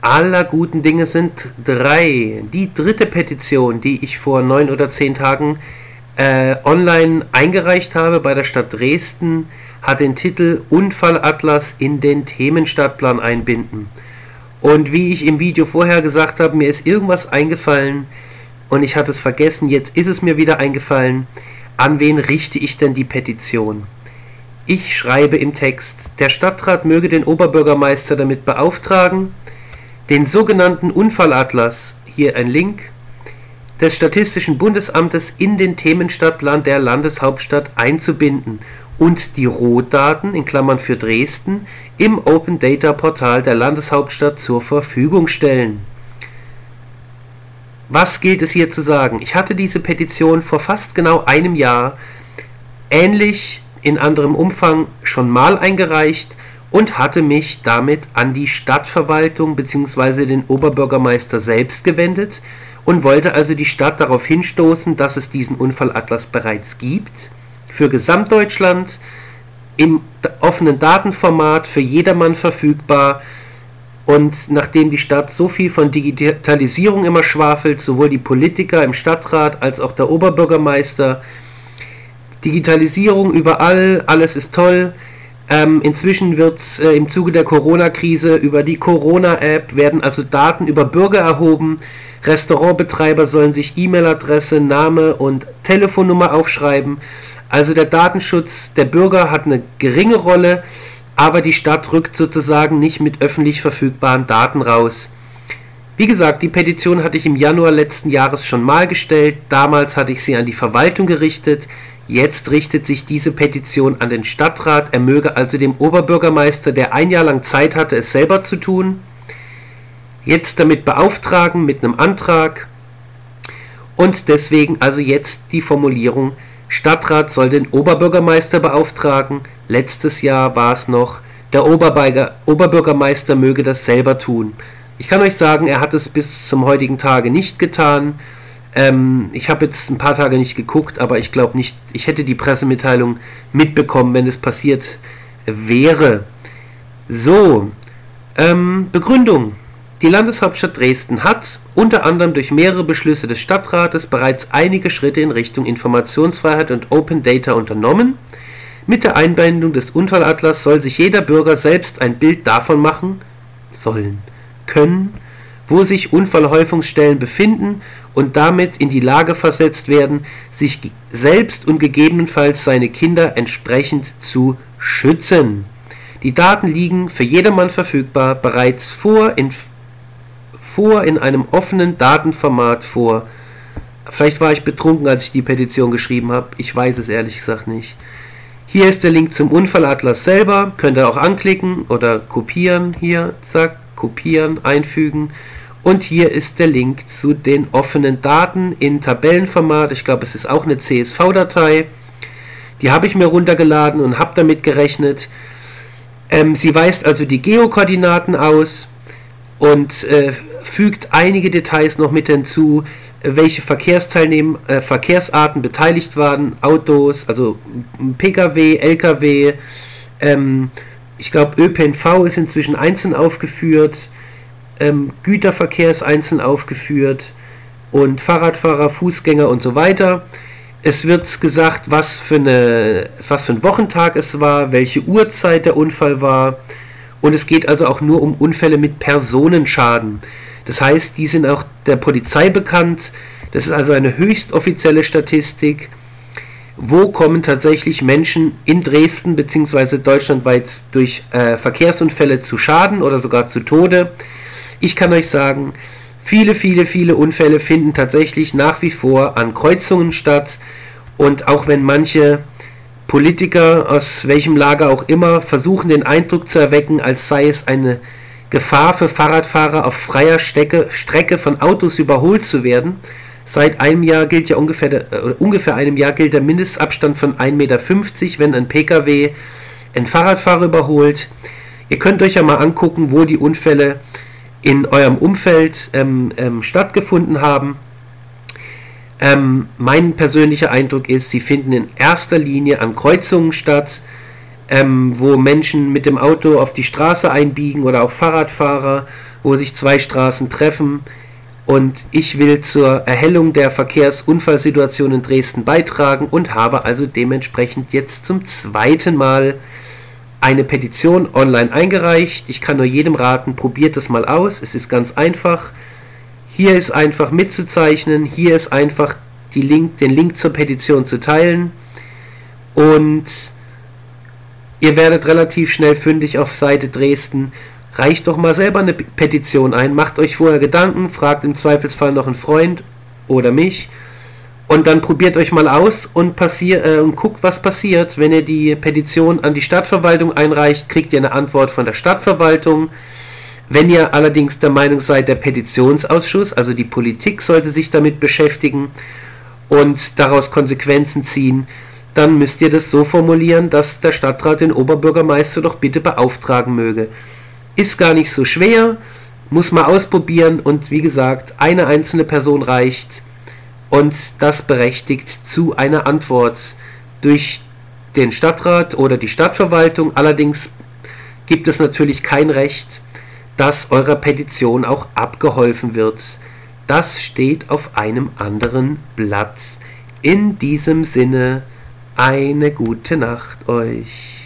aller guten Dinge sind drei. Die dritte Petition, die ich vor 9 oder 10 Tagen online eingereicht habe bei der Stadt Dresden, hat den Titel Unfallatlas in den Themenstadtplan einbinden. Und wie ich im Video vorher gesagt habe, mir ist irgendwas eingefallen und ich hatte es vergessen, jetzt ist es mir wieder eingefallen. An wen richte ich denn die Petition? Ich schreibe im Text, der Stadtrat möge den Oberbürgermeister damit beauftragen, den sogenannten Unfallatlas, hier ein Link, des Statistischen Bundesamtes in den Themenstadtplan der Landeshauptstadt einzubinden und die Rohdaten, in Klammern für Dresden, im Open Data Portal der Landeshauptstadt zur Verfügung stellen. Was gilt es hier zu sagen? Ich hatte diese Petition vor fast genau einem Jahr ähnlich in anderem Umfang schon mal eingereicht und hatte mich damit an die Stadtverwaltung bzw. den Oberbürgermeister selbst gewendet und wollte also die Stadt darauf hinstoßen, dass es diesen Unfallatlas bereits gibt, für Gesamtdeutschland, im offenen Datenformat, für jedermann verfügbar. Und nachdem die Stadt so viel von Digitalisierung immer schwafelt, sowohl die Politiker im Stadtrat als auch der Oberbürgermeister, Digitalisierung überall, alles ist toll. Inzwischen wird im Zuge der Corona-Krise über die Corona-App werden also Daten über Bürger erhoben. Restaurantbetreiber sollen sich E-Mail-Adresse, Name und Telefonnummer aufschreiben. Also der Datenschutz der Bürger hat eine geringe Rolle, aber die Stadt rückt sozusagen nicht mit öffentlich verfügbaren Daten raus. Wie gesagt, die Petition hatte ich im Januar letzten Jahres schon mal gestellt. Damals hatte ich sie an die Verwaltung gerichtet. Jetzt richtet sich diese Petition an den Stadtrat. Er möge also dem Oberbürgermeister, der ein Jahr lang Zeit hatte, es selber zu tun, jetzt damit beauftragen mit einem Antrag. Und deswegen also jetzt die Formulierung, Stadtrat soll den Oberbürgermeister beauftragen. Letztes Jahr war es noch, der Oberbürgermeister möge das selber tun. Ich kann euch sagen, er hat es bis zum heutigen Tage nicht getan. Ich habe jetzt ein paar Tage nicht geguckt, aber ich glaube nicht, ich hätte die Pressemitteilung mitbekommen, wenn es passiert wäre. So, Begründung. Die Landeshauptstadt Dresden hat unter anderem durch mehrere Beschlüsse des Stadtrates bereits einige Schritte in Richtung Informationsfreiheit und Open Data unternommen. Mit der Einbindung des Unfallatlas soll sich jeder Bürger selbst ein Bild davon machen können, wo sich Unfallhäufungsstellen befinden und damit in die Lage versetzt werden, sich selbst und gegebenenfalls seine Kinder entsprechend zu schützen. Die Daten liegen für jedermann verfügbar bereits in einem offenen Datenformat vor. Vielleicht war ich betrunken, als ich die Petition geschrieben habe. Ich weiß es ehrlich gesagt nicht. Hier ist der Link zum Unfallatlas selber. Könnt ihr auch anklicken oder kopieren. Hier, zack, kopieren, einfügen. Und hier ist der Link zu den offenen Daten in Tabellenformat. Ich glaube, es ist auch eine CSV-Datei. Die habe ich mir runtergeladen und habe damit gerechnet. Sie weist also die Geokoordinaten aus und fügt einige Details noch mit hinzu, welche Verkehrsarten beteiligt waren, Autos, also Pkw, Lkw, ich glaube ÖPNV ist inzwischen einzeln aufgeführt, Güterverkehr ist einzeln aufgeführt und Fahrradfahrer, Fußgänger und so weiter. Es wird gesagt, was für ein Wochentag es war, welche Uhrzeit der Unfall war. Und es geht also auch nur um Unfälle mit Personenschaden. Das heißt, die sind auch der Polizei bekannt. Das ist also eine höchst offizielle Statistik. Wo kommen tatsächlich Menschen in Dresden bzw. deutschlandweit durch Verkehrsunfälle zu Schaden oder sogar zu Tode? Ich kann euch sagen, viele Unfälle finden tatsächlich nach wie vor an Kreuzungen statt. Und auch wenn manche Politiker aus welchem Lager auch immer versuchen, den Eindruck zu erwecken, als sei es eine Gefahr für Fahrradfahrer auf freier Strecke von Autos überholt zu werden. Seit einem Jahr gilt ja ungefähr einem Jahr gilt der Mindestabstand von 1,50 Meter, wenn ein Pkw einen Fahrradfahrer überholt. Ihr könnt euch ja mal angucken, wo die Unfälle in eurem Umfeld stattgefunden haben. Mein persönlicher Eindruck ist, sie finden in erster Linie an Kreuzungen statt. wo Menschen mit dem Auto auf die Straße einbiegen oder auch Fahrradfahrer, wo sich zwei Straßen treffen. Und ich will zur Erhellung der Verkehrsunfallsituation in Dresden beitragen und habe also dementsprechend jetzt zum zweiten Mal eine Petition online eingereicht. Ich kann nur jedem raten, probiert das mal aus. Es ist ganz einfach. Hier ist einfach mitzuzeichnen. Hier ist einfach den Link zur Petition zu teilen. Und ihr werdet relativ schnell fündig auf Seite Dresden. Reicht doch mal selber eine Petition ein. Macht euch vorher Gedanken. Fragt im Zweifelsfall noch einen Freund oder mich. Und dann probiert euch mal aus und guckt, was passiert. Wenn ihr die Petition an die Stadtverwaltung einreicht, kriegt ihr eine Antwort von der Stadtverwaltung. Wenn ihr allerdings der Meinung seid, der Petitionsausschuss, also die Politik, sollte sich damit beschäftigen und daraus Konsequenzen ziehen, dann müsst ihr das so formulieren, dass der Stadtrat den Oberbürgermeister doch bitte beauftragen möge. Ist gar nicht so schwer, muss man ausprobieren und wie gesagt, eine einzelne Person reicht. Und das berechtigt zu einer Antwort durch den Stadtrat oder die Stadtverwaltung. Allerdings gibt es natürlich kein Recht, dass eurer Petition auch abgeholfen wird. Das steht auf einem anderen Blatt. In diesem Sinne, eine gute Nacht euch.